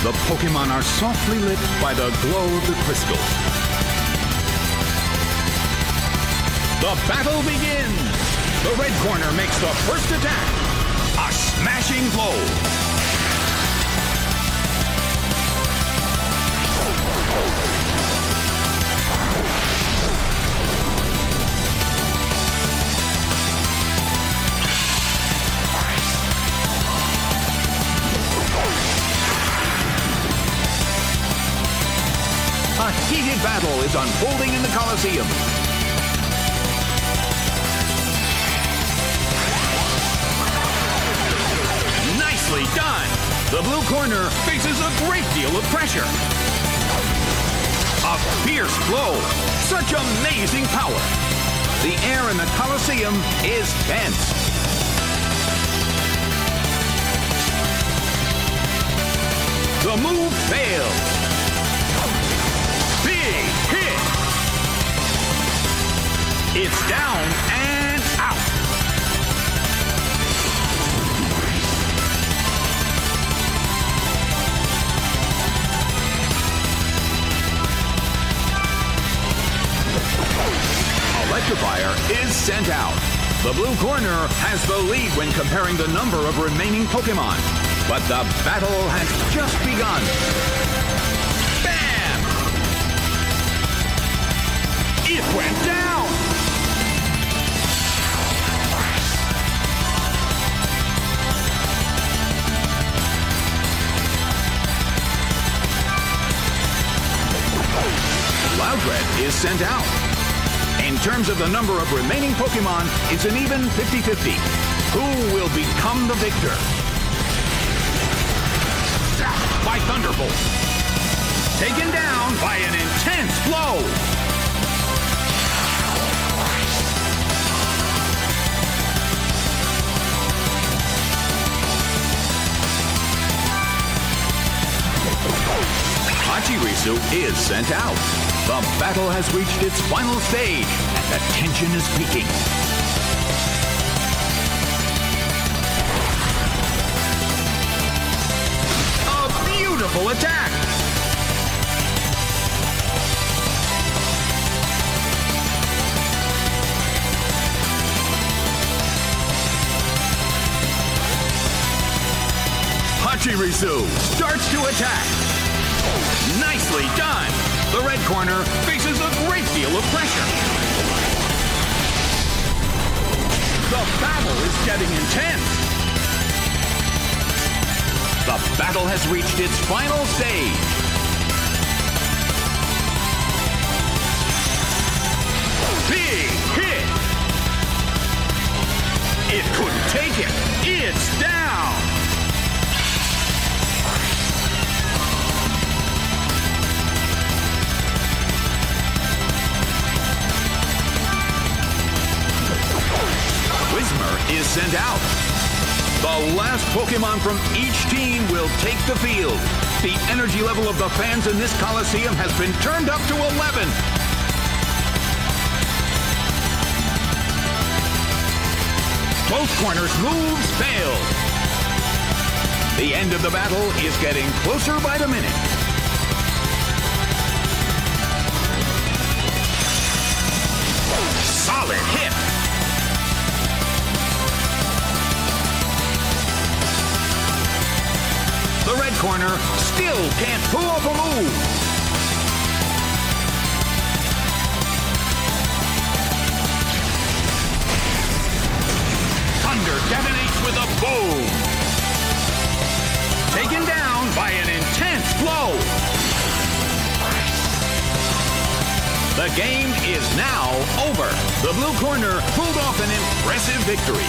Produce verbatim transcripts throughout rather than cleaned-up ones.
The Pokemon are softly lit by the glow of the crystals. The battle begins! The red corner makes the first attack. A smashing blow. A heated battle is unfolding in the Colosseum. Nicely done! The blue corner faces a great deal of pressure. A fierce blow. Such amazing power. The air in the Colosseum is tense. The move fails. Big hit. It's down and out. Electrifier is sent out. The blue corner has the lead when comparing the number of remaining Pokemon. But the battle has just begun. Bam! It went down! Loudred is sent out. In terms of the number of remaining Pokemon, it's an even fifty fifty. Who will become the victor? Zapped by Thunderbolt. Taken down by an intense blow. Pachirisu is sent out. The battle has reached its final stage, and the tension is peaking. A beautiful attack! Pachirisu starts to attack. Nicely done! The red corner faces a great deal of pressure. The battle is getting intense. The battle has reached its final stage. Big hit! It couldn't take it. It's down! Whismur is sent out. The last Pokemon from each team will take the field. The energy level of the fans in this Colosseum has been turned up to eleven. Both corners' moves failed. The end of the battle is getting closer by the minute. Solid hit. The red corner still can't pull off a move. Thunder detonates with a boom. Taken down by an intense blow. The game is now over. The blue corner pulled off an impressive victory.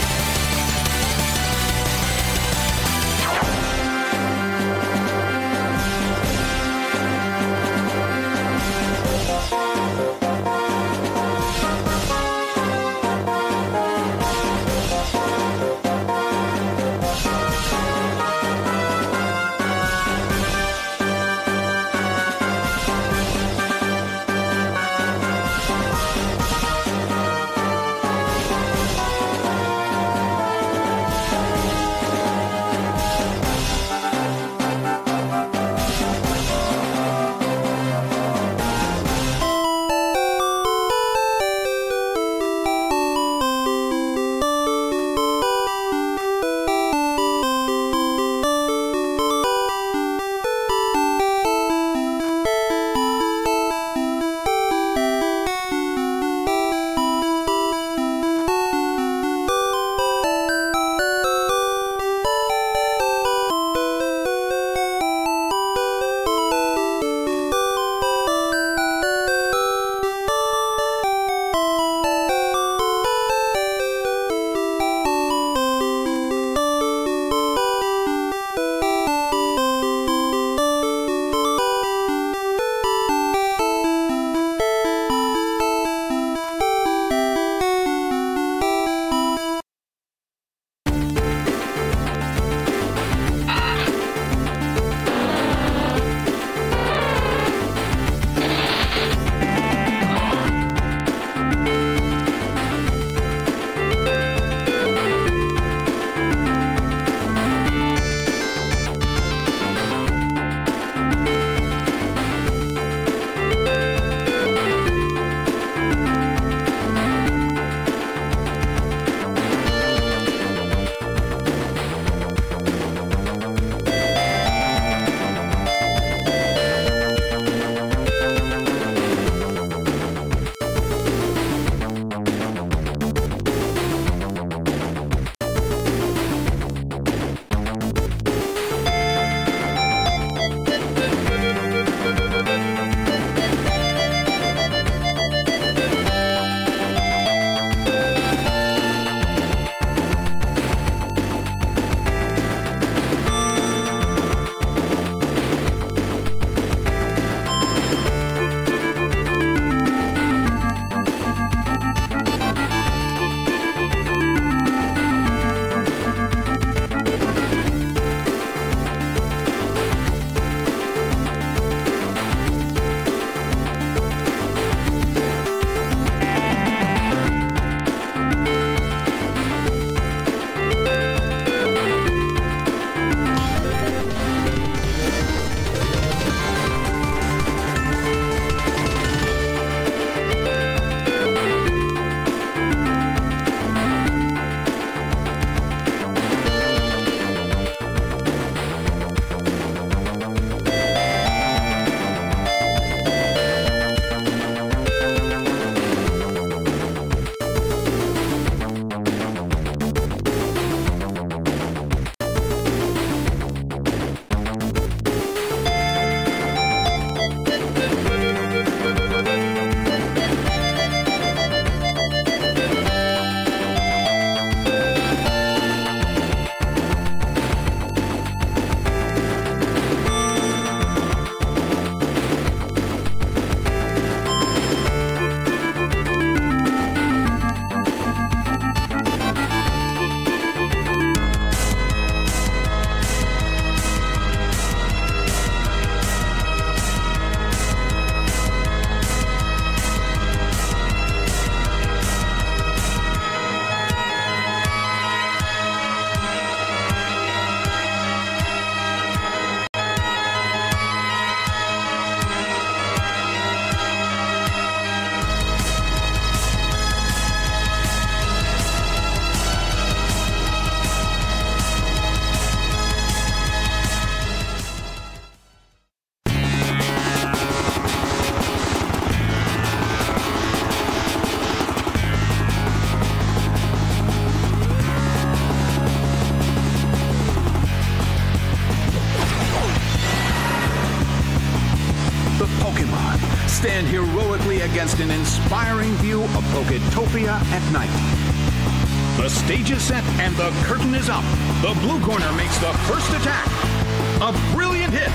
stand heroically against an inspiring view of Poketopia at night. The stage is set and the curtain is up. The blue corner makes the first attack. A brilliant hit.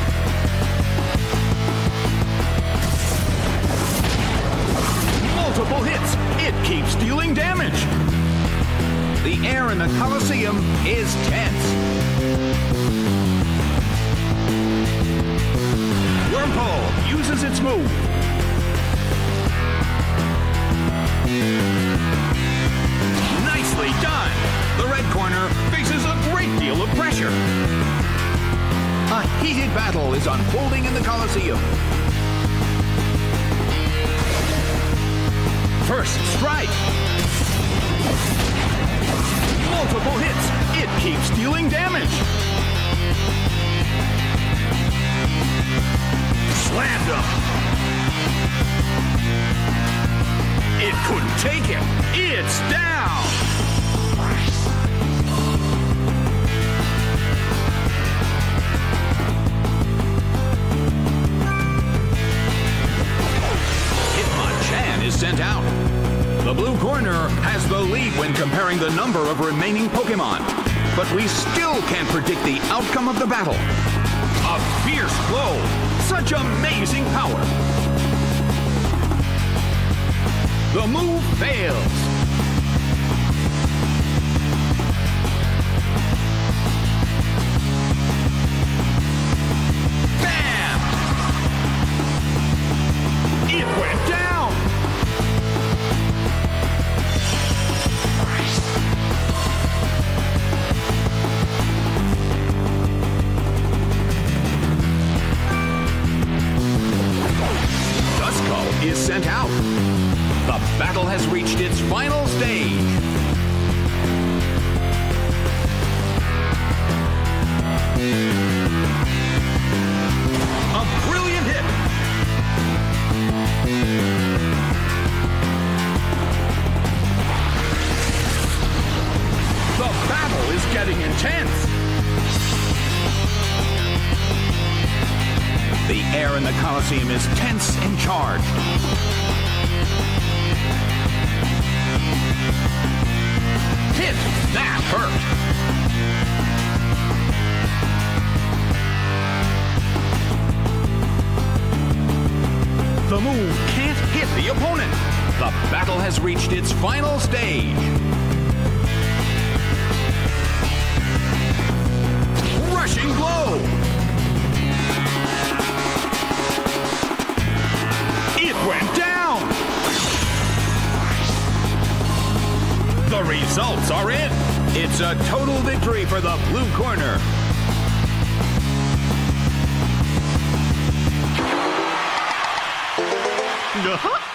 Multiple hits. It keeps dealing damage. The air in the Coliseum is tense. Wormhole uses its move. Nicely done. The red corner faces a great deal of pressure. A heated battle is unfolding in the Coliseum. First strike. Multiple hits. It keeps dealing damage. Slammed him. It couldn't take him. It's down. Hitmonchan is sent out. The blue corner has the lead when comparing the number of remaining Pokemon, but we still can't predict the outcome of the battle. A fierce blow, such amazing power. The move fails. Bam! It went down. Duskull is sent out. The battle has reached its final stage. A brilliant hit. The battle is getting intense. The air in the Coliseum is tense and charged. Hit! That hurt! The move can't hit the opponent. The battle has reached its final stage. Rushing blow! It went down! The results are in. It's a total victory for the blue corner. Uh-huh.